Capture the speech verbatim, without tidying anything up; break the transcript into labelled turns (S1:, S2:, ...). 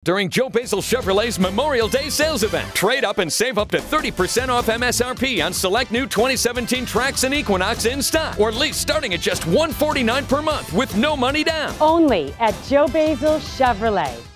S1: during Joe Basil Chevrolet's Memorial Day sales event. Trade up and save up to thirty percent off M S R P on select new twenty seventeen Trax and Equinox in stock, or lease starting at just one hundred forty-nine dollars per month with no money down.
S2: Only at Joe Basil Chevrolet.